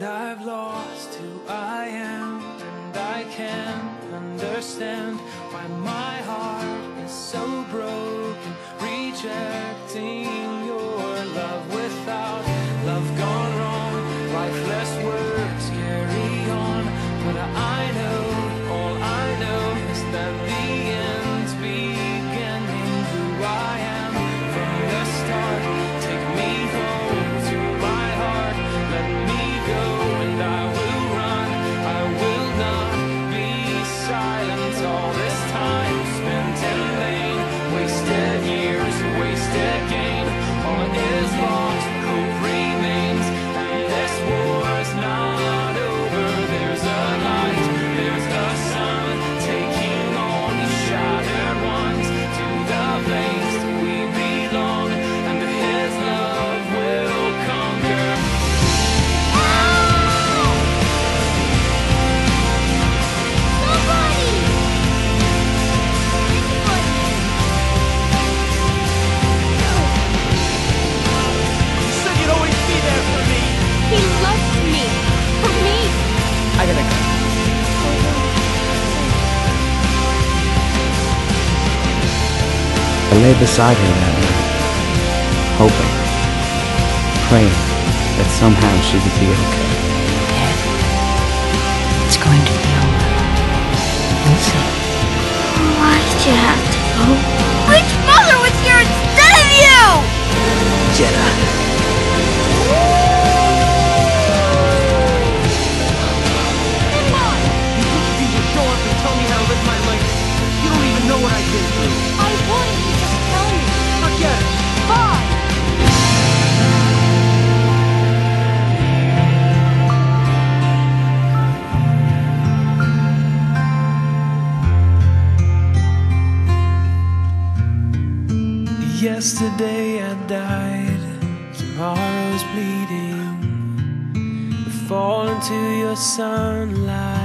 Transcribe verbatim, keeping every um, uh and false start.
And I've lost who I am, and I can't understand why my heart is so broken, rejecting your love. Without love gone wrong, lifeless words carry on. But I know, all I know is that the end's beginning. Who I am from the start, take me home to my heart, let me go and I will run. I will not be silent. All this time spent in vain, wasted years, wasted gain. All is lost, hope remains, and this war's not over. There's a light, there's a sun, taking all these shattered ones to the place we belong, and His love will conquer. Said you'd always be there for me. He loves me. For me. I gotta go. I lay beside her that night, hoping, praying that somehow she would be okay. Dad, it's going to be over. You'll see. Why did you have to go? Which mother was here instead of you? Jenna. You think you can just show up and tell me how to live my life? You don't even know what I've been through. I would if you just tell me. Forget it. Fine. Yesterday I died, tomorrow's bleeding. We fall into your sunlight.